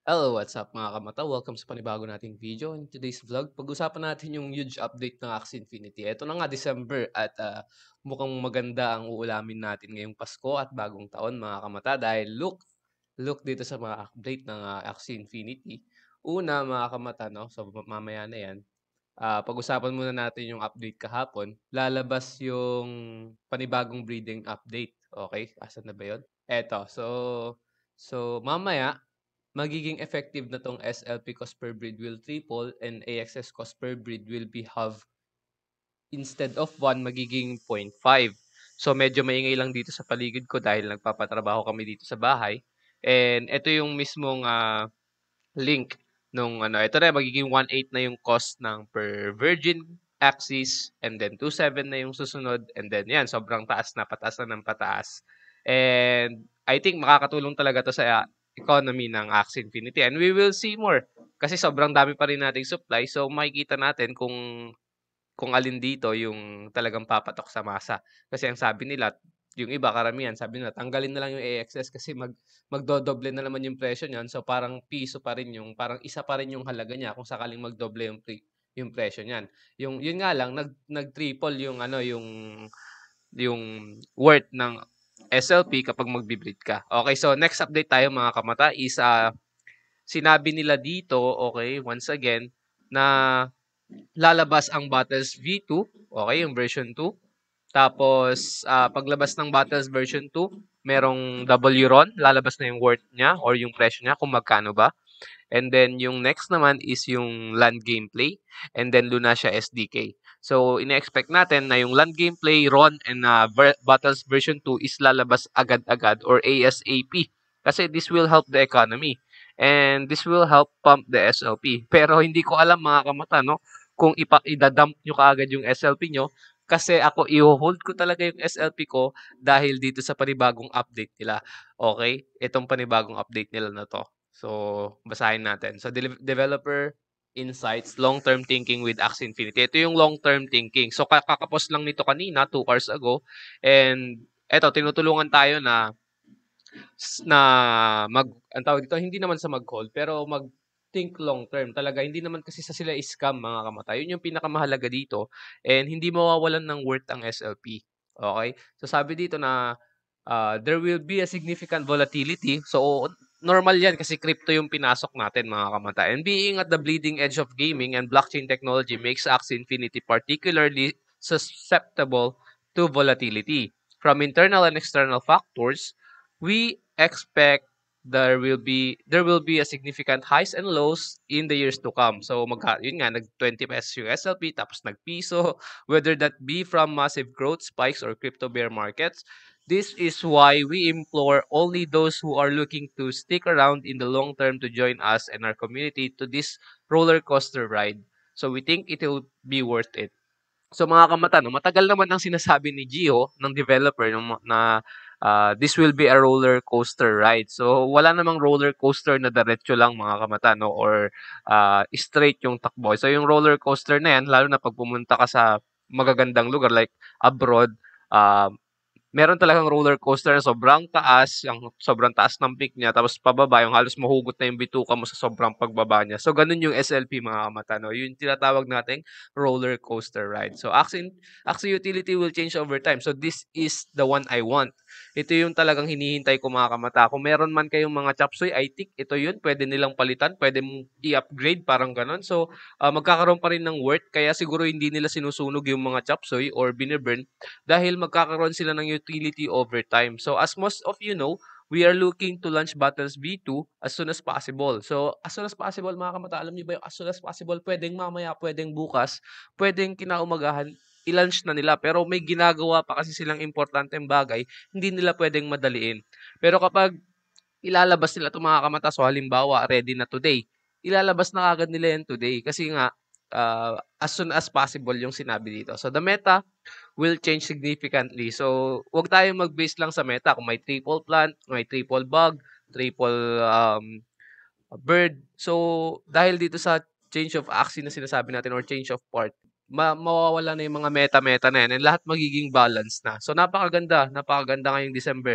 Hello, what's up mga kamata? Welcome sa panibago nating video. In today's vlog, pag-usapan natin yung huge update ng Axie Infinity. Ito na nga, December at mukhang maganda ang uulamin natin ngayong Pasko at bagong taon mga kamata dahil look dito sa mga update ng Axie Infinity. Una mga kamata, no? So mamaya na yan. Pag-usapan muna natin yung update kahapon. Lalabas yung panibagong breeding update. Okay? Asan na ba yun? Eto. So mamaya, magiging effective na 'tong SLP cost per breed will triple and AXS cost per breed will be half. Instead of 1 magiging 0.5. So medyo maingay lang dito sa paligid ko dahil nagpapatrabaho kami dito sa bahay. And ito yung mismong link nung ano, ito na magiging 1.8 na yung cost ng per virgin axis and then 2.7 na yung susunod and then yan sobrang taas na pataas na ng pataas. And I think makakatulong talaga to sa economy ng Axie Infinity and we will see more kasi sobrang dami pa rin nating supply so makikita natin kung alin dito yung talagang papatok sa masa. Kasi ang sabi nila, yung iba karamihan sabi nila tanggalin na lang yung AXS kasi magdodoble na naman yung presyo niyan. So parang piso pa rin yung parang isa pa rin yung halaga niya kung sakaling magdoble yung presyo niyan. Yung yun nga lang nag-triple yung ano yung worth ng SLP kapag magbi-breed ka. Okay, so next update tayo mga kamata is sinabi nila dito, okay, once again na lalabas ang Battles V2, okay, yung version 2. Tapos, paglabas ng Battles version 2, merong WRON, lalabas na yung worth niya or yung presyo niya kung magkano ba. And then, yung next naman is yung land gameplay and then Lunasia SDK. So, ina-expect natin na yung land gameplay, RON, and Battles version 2 is lalabas agad-agad or ASAP. Kasi this will help the economy. And this will help pump the SLP. Pero hindi ko alam mga kamata, no? Kung idadump nyo kaagad yung SLP nyo. Kasi ako, i-hold ko talaga yung SLP ko dahil dito sa panibagong update nila. Okay? Itong panibagong update nila na to. So, basahin natin. So, developer insights, long-term thinking with Axie Infinity. Ito yung long-term thinking. So, kakapos lang nito kanina, 2 hours ago. And, eto, tinutulungan tayo na ang tawag dito, hindi naman sa mag-hold, pero think long term. Talaga, hindi naman kasi sa sila scam mga kamata. Yun yung pinakamahalaga dito. And hindi mawawalan ng worth ang SLP. Okay? So, sabi dito na there will be a significant volatility. So, normal yan kasi crypto yung pinasok natin mga kamata. And being at the bleeding edge of gaming and blockchain technology makes Axie Infinity particularly susceptible to volatility. From internal and external factors, we expect there will be a significant highs and lows in the years to come. So yun nga nag 20 pesos yung SLP tapos nagpiso, whether that be from massive growth spikes or crypto bear markets. This is why we implore only those who are looking to stick around in the long term to join us and our community to this roller coaster ride. So we think it will be worth it. So mga kamata, no, matagal naman ang sinasabi ni Gio, ng developer, na this will be a roller coaster ride. So wala namang roller coaster na diretso lang mga kamata, no, or straight yung takbo. So yung roller coaster na yan, lalo na pag pumunta ka sa magagandang lugar like abroad, uh, meron talagang roller coaster na sobrang taas, yung sobrang taas ng peak niya, tapos pababa, yung halos mahugot na yung bituka mo sa sobrang pagbaba niya. So, ganun yung SLP mga kamata, no? Yung tinatawag nating roller coaster ride. So, Axie Utility will change over time. So, this is the one I want. Ito yung talagang hinihintay ko mga kamata. Kung meron man kayong mga chapsuy, I think ito yun. Pwede nilang palitan, pwede mong i-upgrade, parang ganun. So, magkakaroon pa rin ng worth. Kaya siguro hindi nila sinusunog yung mga chapsuy or biniburn dahil magkakaroon sila ng utility over time. So as most of you know, we are looking to launch Battles V2 as soon as possible. So as soon as possible mga kamata, alam niyo ba yung as soon as possible, pwedeng mamaya, pwedeng bukas, pwedeng kinaumagahan, i-launch na nila. Pero may ginagawa pa kasi silang importanteng bagay, hindi nila pwedeng madaliin. Pero kapag ilalabas nila itong mga kamata, so halimbawa, ready na today, ilalabas na kagad nila yan today. Kasi nga, as soon as possible yung sinabi dito. So the meta will change significantly. So, wag tayong mag-base lang sa meta. Kung may triple plant, may triple bug, triple bird. So, dahil dito sa change of axis na sinasabi natin or change of part, mawawala na yung mga meta-meta na yan and lahat magiging balance na. So, napakaganda ngayong December.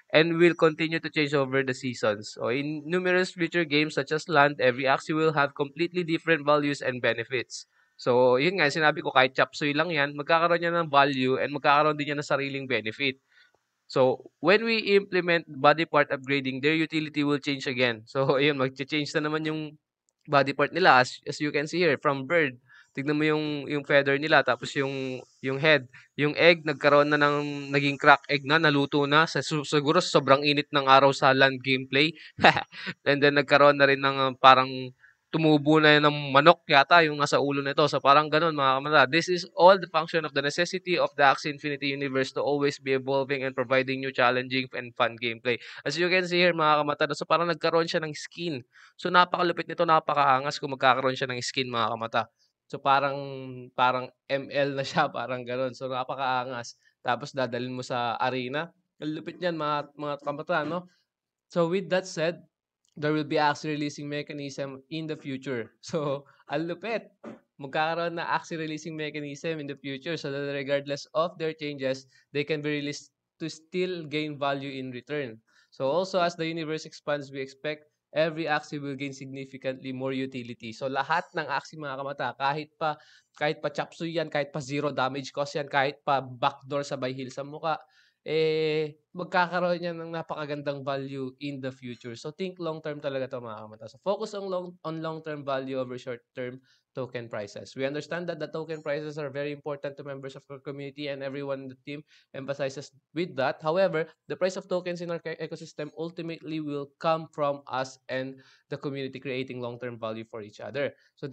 and will continue to change over the seasons. So in numerous future games such as Land, every Axie will have completely different values and benefits. So, yun nga, sinabi ko kahit chop suey lang yan, magkakaroon yan ng value and magkakaroon din yan ng sariling benefit. So, when we implement body part upgrading, their utility will change again. So, ayun, mag-change na naman yung body part nila as you can see here from bird. Tignan mo yung feather nila tapos yung head, yung egg nagkaroon na ng naging crack egg na, naluto na sa siguro sobrang init ng araw sa land gameplay. And then nagkaroon na rin ng parang tumubo na ng manok yata yung nasa ulo nito. So parang ganun mga kamata. This is all the function of the necessity of the Axie Infinity universe to always be evolving and providing new challenging and fun gameplay. As you can see here mga kamata, so parang nagkaroon siya ng skin. So napakalupit nito, napakaangas kung magkakaroon siya ng skin mga kamata. So parang parang ML na siya, parang gano'n. So napakaangas. Tapos dadalhin mo sa arena. Ang lupit niyan mga kamata, no? So with that said, there will be Axie releasing mechanism in the future. So, ang lupit. Magkakaroon na Axie releasing mechanism in the future so that regardless of their changes, they can be released to still gain value in return. So also as the universe expands, we expect every Axie will gain significantly more utility. So lahat ng Axie mga kamata, kahit pa chop suey yan, kahit pa zero damage cost yan, kahit pa backdoor sabay heal sa muka, magkakaroon yan ng napakagandang value in the future. So think long term talaga 'to mga kamata. So focus on long term value over short term token prices. We understand that the token prices are very important to members of our community and everyone in the team emphasizes with that. However, the price of tokens in our ecosystem ultimately will come from us and the community creating long term value for each other. So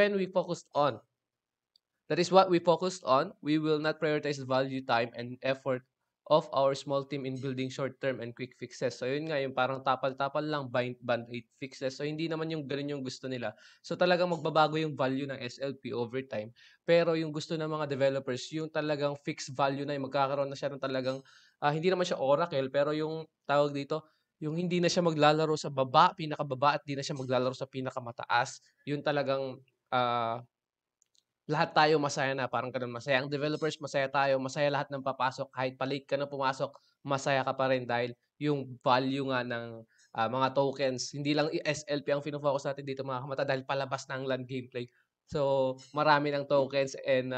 that is what we focused on. We will not prioritize value, time, and effort of our small team in building short-term and quick fixes. So, yun nga, yung parang tapal-tapal lang, band-aid fixes. So, hindi naman yung ganun yung gusto nila. So, talagang magbabago yung value ng SLP over time. Pero yung gusto ng mga developers, yung talagang fixed value na, yung magkakaroon na siya ng talagang, hindi naman siya oracle, pero yung tawag dito, yung hindi na siya maglalaro sa baba, pinakababa, at hindi na siya maglalaro sa pinakamataas. Yung talagang, lahat tayo masaya na, parang gano'n. Masaya ang developers, masaya tayo, masaya lahat ng papasok. Kahit pa-late ka na pumasok, masaya ka pa rin dahil yung value nga ng, mga tokens, hindi lang SLP ang fino-focus natin dito mga kamata dahil palabas na ang LAN gameplay. So, marami ng tokens and,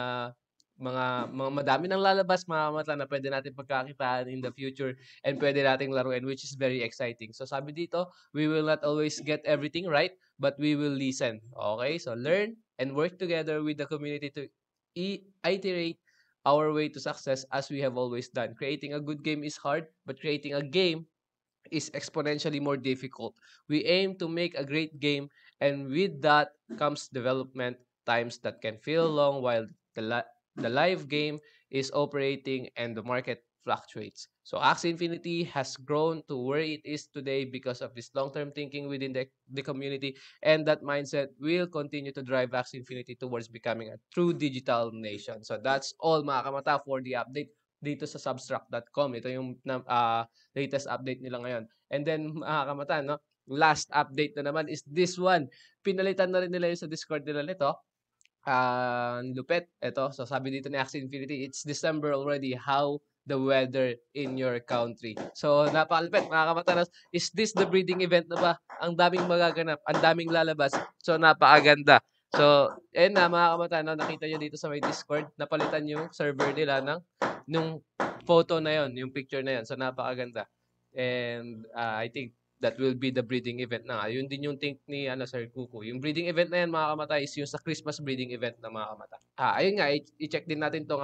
mga madami ng lalabas mga kamata na puwede nating pagkakitaan in the future and puwede nating laruin, which is very exciting. So, sabi dito, we will not always get everything right, but we will listen. Okay? So, learn and work together with the community to iterate our way to success as we have always done. Creating a good game is hard, but creating a game is exponentially more difficult. We aim to make a great game, and with that comes development times that can feel long while the live game is operating and the market fluctuates. So Axie Infinity has grown to where it is today because of this long-term thinking within the community, and that mindset will continue to drive Axie Infinity towards becoming a true digital nation. So that's all mga kamata for the update dito sa substract.com. Ito yung latest update nila ngayon. And then mga kamata, no? Last update na naman is this one. Pinalitan na rin nila yung sa Discord nila nito. Lupit. Ito. So sabi dito ni Axie Infinity, it's December already. How the weather in your country. So napakalupit mga kamatanas. Is this the breeding event na ba? Ang daming magaganap, ang daming lalabas. So napakaganda. So, na mga kamatanas, nakita nyo dito sa may Discord, napalitan yung server nila nung photo na yon, yung picture na yon. So napakaganda. And I think that will be the breeding event na. Yun din yung think ni Sir Kuku. Yung breeding event na yan mga kamata is yung sa Christmas breeding event na mga kamata. Ayun nga, i-check din natin tong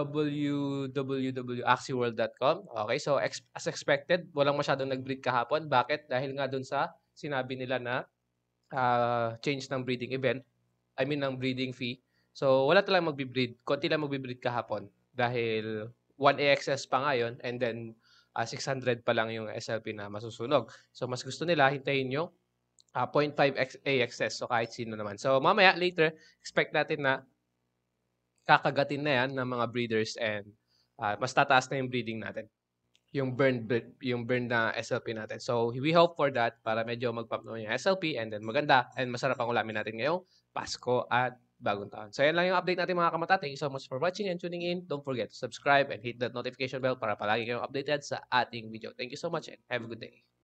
www.axieworld.com. Okay, so as expected, walang masyadong nag-breed kahapon. Bakit? Dahil nga dun sa sinabi nila na change ng breeding event. I mean, ng breeding fee. So, wala talagang magbi-breed. Konti lang magbi-breed kahapon. Dahil 1 AXS pa nga yun, and then 600 pa lang yung SLP na masusunog. So, mas gusto nila hintayin yung 0.5 AXS. So, kahit sino naman. So, mamaya, later, expect natin na kakagatin na yan ng mga breeders and mas tataas na yung breeding natin. Yung burn na SLP natin. So, we hope for that para medyo mag-pump naman yung SLP and then maganda and masarap ang ulamin natin ngayong Pasko at bagong taon. So, yan lang yung update natin mga kamata. Thank you so much for watching and tuning in. Don't forget to subscribe and hit that notification bell para palagi kayong updated sa ating video. Thank you so much and have a good day.